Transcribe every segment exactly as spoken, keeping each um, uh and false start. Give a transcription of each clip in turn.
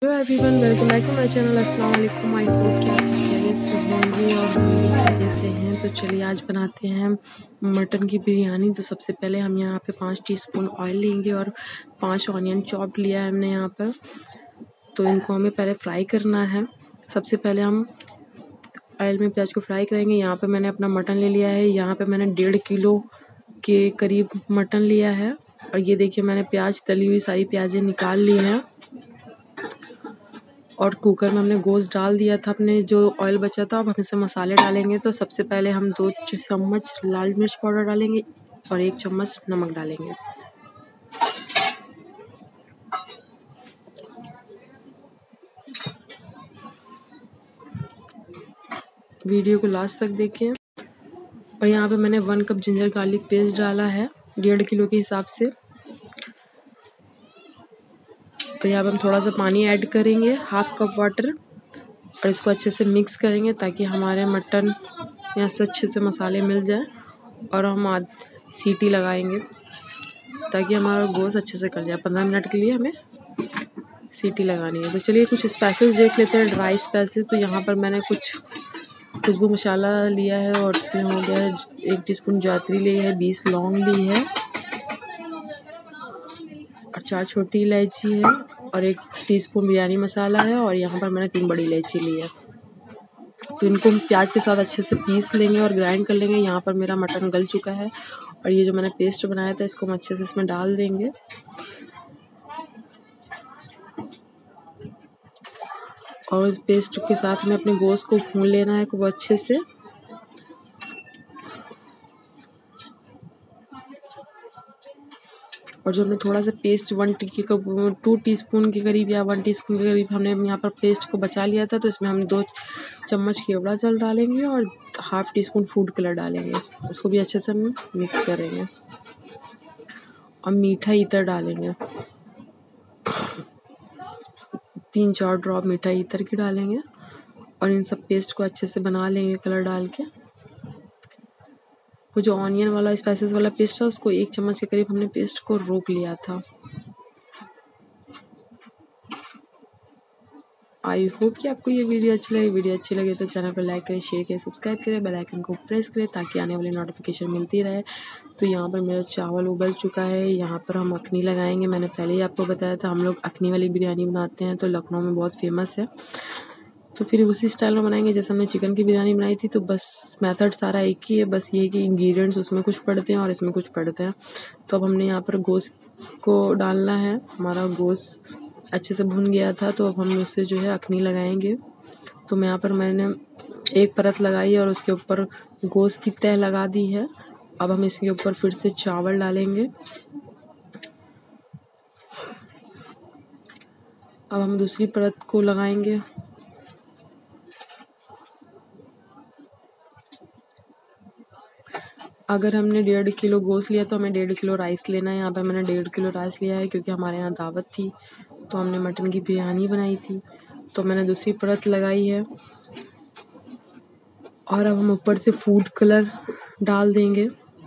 Hello everyone, welcome back to my channel. अस्सलाम वालेकुम। I hope कि आप सब खैरियत से होंगे और हम भी खैरियत से हैं। तो चलिए आज बनाते हैं मटन की बिरयानी। तो सबसे पहले हम यहाँ पे पाँच टीस्पून ऑयल लेंगे और पांच ऑनियन चॉप लिया है हमने यहाँ पर। तो इनको हमें पहले फ्राई करना है। सबसे पहले हम ऑयल में प्याज को फ्राई करेंगे। यहाँ पे मैंने अपना मटन ले लिया है। यहाँ पे मैंने डेढ़ किलो के करीब मटन लिया है। और ये देखिए मैंने प्याज तली हुई सारी प्याजें निकाल ली हैं और कुकर में हमने गोश्त डाल दिया था अपने जो ऑयल बचा था। अब हम इसमें मसाले डालेंगे। तो सबसे पहले हम दो चम्मच लाल मिर्च पाउडर डालेंगे और एक चम्मच नमक डालेंगे। वीडियो को लास्ट तक देखें। और यहाँ पे मैंने one cup ginger garlic paste डाला है डेढ़ किलो के हिसाब से। तो यहाँ पे हम थोड़ा सा पानी ऐड करेंगे, हाफ कप वाटर, और इसको अच्छे से मिक्स करेंगे ताकि हमारे मटन यहाँ से अच्छे से मसाले मिल जाए। और हम आध सीटी लगाएंगे ताकि हमारा गोश्त अच्छे से कर जाए। पंद्रह मिनट के लिए हमें सीटी लगानी है। तो चलिए कुछ स्पाइसेस देख लेते हैं, ड्राई स्पाइसेस। तो यहाँ पर मैंने कुछ खुशबू मसाला लिया है और इसमें हो गया है एक टीस्पून जावित्री ली है, बीस लौंग ली है और चार छोटी इलायची है और एक टीस्पून बिरयानी मसाला है और यहाँ पर मैंने तीन बड़ी इलायची ली है। तो इनको हम प्याज के साथ अच्छे से पीस लेंगे और ग्राइंड कर लेंगे। यहाँ पर मेरा मटन गल चुका है और ये जो मैंने पेस्ट बनाया था इसको हम अच्छे से इसमें डाल देंगे। और इस पेस्ट के साथ में अपने गोश्त को भून लेना है खूब अच्छे से। और जो हमने थोड़ा सा पेस्ट वन टी का टू टीस्पून के करीब या वन टीस्पून के करीब हमने यहाँ पर पेस्ट को बचा लिया था, तो इसमें हम दो चम्मच केवड़ा जल डालेंगे और half teaspoon food colour डालेंगे। इसको भी अच्छे से हम मिक्स करेंगे और मीठा इतर डालेंगे, तीन चार ड्रॉप मीठा इतर की डालेंगे और इन सब पेस्ट को अच्छे से बना लेंगे कलर डाल के। वो जो ऑनियन वाला स्पाइसेस वाला पेस्ट था उसको एक चम्मच के करीब हमने पेस्ट को रोक लिया था। आई होप कि आपको ये वीडियो अच्छी लगे। वीडियो अच्छी लगे तो चैनल को लाइक करें, शेयर करें, सब्सक्राइब करें, बेल आइकन को प्रेस करें ताकि आने वाली नोटिफिकेशन मिलती रहे। तो यहाँ पर मेरा चावल उबल चुका है। यहाँ पर हम अखनी लगाएंगे। मैंने पहले ही आपको बताया था हम लोग अखनी वाली बिरयानी बनाते हैं, तो लखनऊ में बहुत फेमस है। तो फिर उसी स्टाइल में बनाएंगे जैसे हमने चिकन की बिरयानी बनाई थी। तो बस मेथड सारा एक ही है, बस ये कि इंग्रेडिएंट्स उसमें कुछ पड़ते हैं और इसमें कुछ पड़ते हैं। तो अब हमने यहाँ पर गोश्त को डालना है। हमारा गोश्त अच्छे से भुन गया था तो अब हम उससे जो है अखनी लगाएंगे। तो मैं यहाँ पर मैंने एक परत लगाई और उसके ऊपर गोश्त की तह लगा दी है। अब हम इसके ऊपर फिर से चावल डालेंगे। अब हम दूसरी परत को लगाएंगे। अगर हमने डेढ़ किलो गोश्त लिया तो हमें डेढ़ किलो राइस लेना है। यहाँ पर मैंने डेढ़ किलो राइस लिया है क्योंकि हमारे यहाँ दावत थी तो हमने मटन की बिरयानी बनाई थी। तो मैंने दूसरी परत लगाई है और अब हम ऊपर से फूड कलर डाल देंगे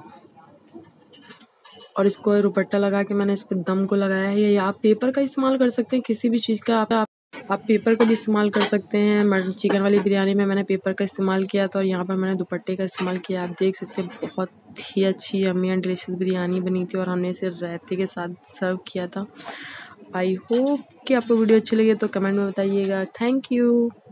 और इसको दुपट्टा लगा के मैंने इस पर दम को लगाया है। या आप पेपर का इस्तेमाल कर सकते हैं, किसी भी चीज़ का आप, आप आप पेपर का भी इस्तेमाल कर सकते हैं। मटन चिकन वाली बिरयानी में मैंने पेपर का इस्तेमाल किया था और यहाँ पर मैंने दुपट्टे का इस्तेमाल किया। आप देख सकते हैं बहुत ही अच्छी यम्मी एंड डिलीशियस बिरयानी बनी थी और हमने इसे रायते के साथ सर्व किया था। आई होप कि आपको वीडियो अच्छी लगी तो कमेंट में बताइएगा। Thank you.